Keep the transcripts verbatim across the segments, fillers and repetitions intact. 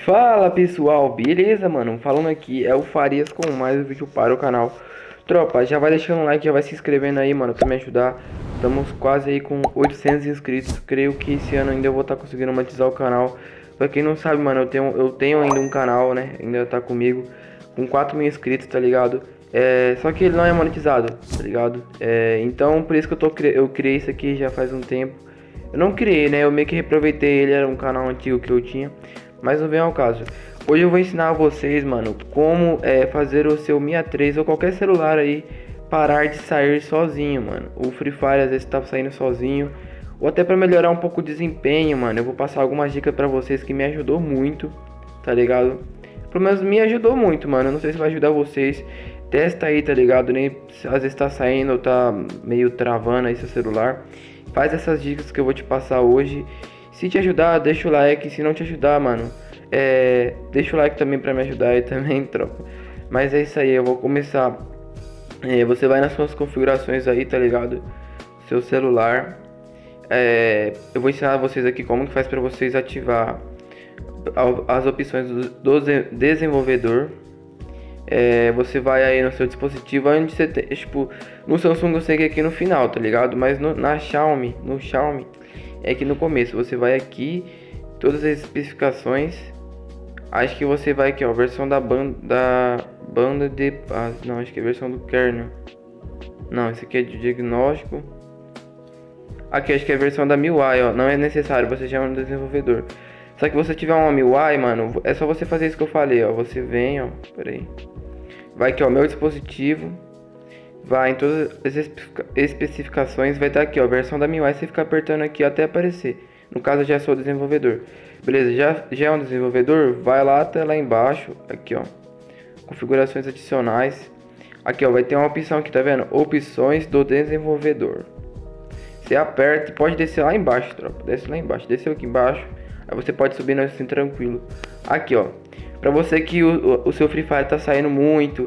Fala pessoal, beleza mano? Falando aqui é o Farias com mais um vídeo para o canal. Tropa, já vai deixando um like, já vai se inscrevendo aí mano, pra me ajudar. Estamos quase aí com oitocentos inscritos. Creio que esse ano ainda eu vou estar tá conseguindo monetizar o canal. Pra quem não sabe mano, eu tenho, eu tenho ainda um canal, né? Ainda tá comigo com quatro mil inscritos, tá ligado? É, só que ele não é monetizado, tá ligado? É, então por isso que eu, tô, eu criei isso aqui já faz um tempo. Eu não criei, né? Eu meio que reaproveitei ele, era um canal antigo que eu tinha. Mas não vem ao caso. Hoje eu vou ensinar a vocês, mano, como é, fazer o seu Mi A três ou qualquer celular aí parar de sair sozinho, mano. O Free Fire às vezes tá saindo sozinho. Ou até pra melhorar um pouco o desempenho, mano. Eu vou passar algumas dicas pra vocês que me ajudou muito, tá ligado? Pelo menos me ajudou muito, mano. Eu não sei se vai ajudar vocês. Testa aí, tá ligado? Nem às vezes tá saindo ou tá meio travando aí seu celular. Faz essas dicas que eu vou te passar hoje. Se te ajudar, deixa o like. Se não te ajudar, mano, é... deixa o like também pra me ajudar aí também, tropa. Mas é isso aí, eu vou começar. É, você vai nas suas configurações aí, tá ligado? Seu celular. É... Eu vou ensinar vocês aqui como que faz pra vocês ativar as opções do, do desenvolvedor. É, você vai aí no seu dispositivo, onde você tem, tipo, no Samsung eu sei que é aqui no final, tá ligado? Mas no, na Xiaomi, no Xiaomi é aqui no começo. Você vai aqui, todas as especificações. Acho que você vai aqui, ó, versão da banda, da banda de, ah, não, acho que é a versão do kernel. Não, esse aqui é de diagnóstico. Aqui acho que é a versão da M I U I, ó, não é necessário, você já é um desenvolvedor. Só que você tiver uma M I U I, mano, é só você fazer isso que eu falei, ó. Você vem, ó, peraí. Vai aqui, ó, meu dispositivo. Vai em todas as especificações. Vai estar aqui, ó, versão da M I U I. Você fica apertando aqui até aparecer. No caso, eu já sou desenvolvedor. Beleza, já, já é um desenvolvedor? Vai lá até lá embaixo. Aqui, ó. Configurações adicionais. Aqui, ó, vai ter uma opção aqui, tá vendo? Opções do desenvolvedor. Você aperta e pode descer lá embaixo, tropa. Desce lá embaixo. Desceu aqui embaixo. Aí você pode subir assim tranquilo. Aqui, ó. Pra você que o, o seu Free Fire tá saindo muito,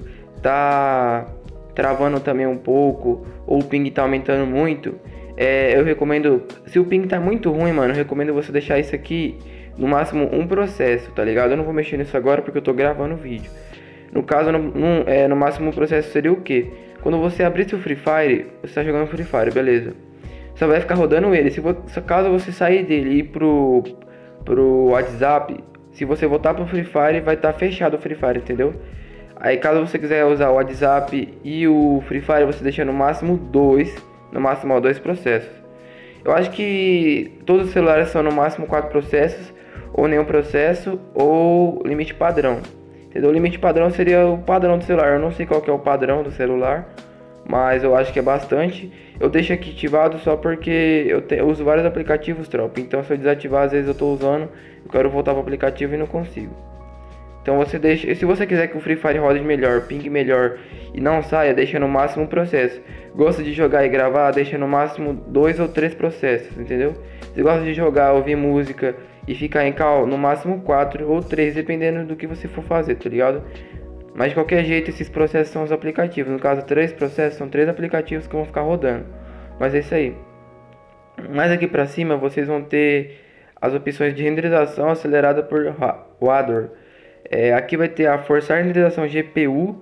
tá travando também um pouco, ou o ping tá aumentando muito, é, eu recomendo, se o ping tá muito ruim, mano, eu recomendo você deixar isso aqui no máximo um processo, tá ligado? Eu não vou mexer nisso agora porque eu tô gravando o vídeo. No caso, no, no, é, no máximo um processo seria o que? Quando você abrir seu Free Fire, você tá jogando Free Fire, beleza? Só vai ficar rodando ele. Se, se caso você sair dele e ir pro, pro WhatsApp, se você voltar pro Free Fire, vai estar tá fechado o Free Fire, entendeu? Aí caso você quiser usar o WhatsApp e o Free Fire, você deixa no máximo dois, no máximo ó, dois processos. Eu acho que todos os celulares são no máximo quatro processos, ou nenhum processo, ou limite padrão. Entendeu? O limite padrão seria o padrão do celular. Eu não sei qual que é o padrão do celular, mas eu acho que é bastante. Eu deixo aqui ativado só porque eu, te, eu uso vários aplicativos, tropa. Então se eu desativar, às vezes eu tô usando, eu quero voltar para o aplicativo e não consigo. Então você deixa, se você quiser que o Free Fire rode melhor, ping melhor e não saia, deixa no máximo um processo. Gosta de jogar e gravar, deixa no máximo dois ou três processos, entendeu? Se gosta de jogar, ouvir música e ficar em call, no máximo quatro ou três, dependendo do que você for fazer, tá ligado? Mas de qualquer jeito, esses processos são os aplicativos. No caso, três processos, são três aplicativos que vão ficar rodando. Mas é isso aí. Mais aqui pra cima, vocês vão ter as opções de renderização acelerada por hardware. É, aqui vai ter a forçar renderização G P U.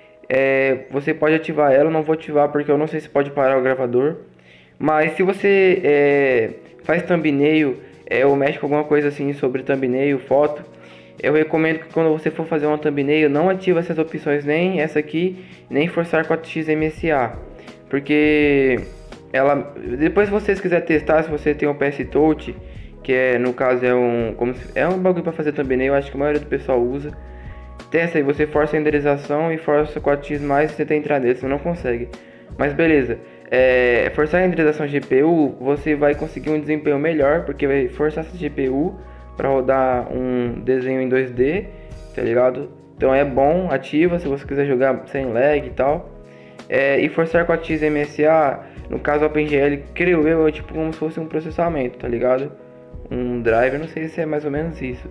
É, você pode ativar ela, eu não vou ativar porque eu não sei se pode parar o gravador. Mas se você é, faz thumbnail, é, ou mexe com alguma coisa assim sobre thumbnail, foto, eu recomendo que quando você for fazer uma thumbnail, não ative essas opções, nem essa aqui, nem forçar quatro x M S A. Porque ela, depois se vocês quiserem testar, se você tem um P S Touch, que é, no caso é um, como se, é um bagulho para fazer thumbnail, eu acho que a maioria do pessoal usa. Testa aí, você força a renderização e força quatro x mais, você tenta entrar nele, você não consegue. Mas beleza, é, forçar a renderização G P U, você vai conseguir um desempenho melhor, porque vai forçar essa G P U para rodar um desenho em dois D, tá ligado? Então é bom, ativa se você quiser jogar sem lag e tal. É, e forçar quatro x M S A, no caso o OpenGL, creio eu, é tipo como se fosse um processamento, tá ligado? Um drive, eu não sei se é mais ou menos isso.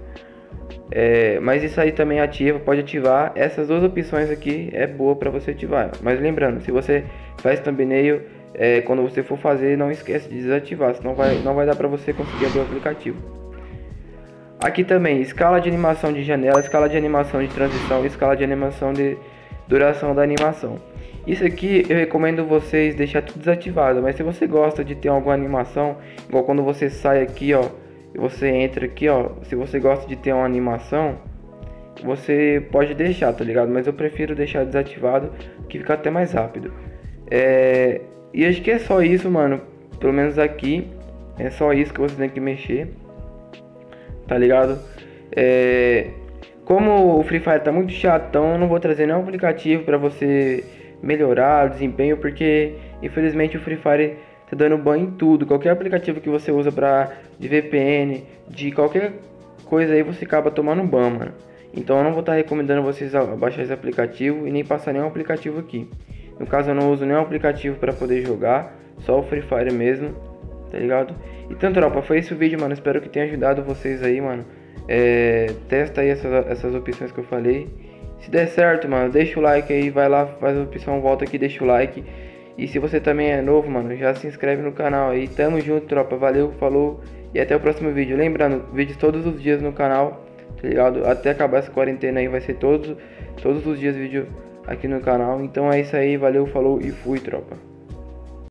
É, mas isso aí também ativa, pode ativar. Essas duas opções aqui é boa para você ativar. Mas lembrando, se você faz thumbnail, é, quando você for fazer, não esquece de desativar, senão vai, não vai dar para você conseguir abrir o aplicativo. Aqui também, escala de animação de janela, escala de animação de transição, escala de animação de duração da animação. Isso aqui eu recomendo vocês deixar tudo desativado, mas se você gosta de ter alguma animação, igual quando você sai aqui, ó, e você entra aqui, ó, se você gosta de ter uma animação, você pode deixar, tá ligado? Mas eu prefiro deixar desativado, que fica até mais rápido. É... E acho que é só isso, mano. Pelo menos aqui, é só isso que você tem que mexer, tá ligado? É... Como o Free Fire tá muito chatão, eu não vou trazer nenhum aplicativo pra você melhorar o desempenho, porque infelizmente o Free Fire tá dando ban em tudo. Qualquer aplicativo que você usa pra, de V P N, de qualquer coisa aí, você acaba tomando ban, mano. Então eu não vou estar recomendando vocês a baixar esse aplicativo e nem passar nenhum aplicativo aqui. No caso eu não uso nenhum aplicativo para poder jogar, só o Free Fire mesmo, tá ligado? Então tropa, foi esse o vídeo, mano. Espero que tenha ajudado vocês aí, mano. É, testa aí essas, essas opções que eu falei. Se der certo, mano, deixa o like aí, vai lá, faz a opção, volta aqui, deixa o like. E se você também é novo, mano, já se inscreve no canal aí. Tamo junto, tropa, valeu, falou e até o próximo vídeo. Lembrando, vídeos todos os dias no canal, tá ligado? Até acabar essa quarentena aí vai ser todos, todos os dias vídeo aqui no canal. Então é isso aí, valeu, falou e fui, tropa.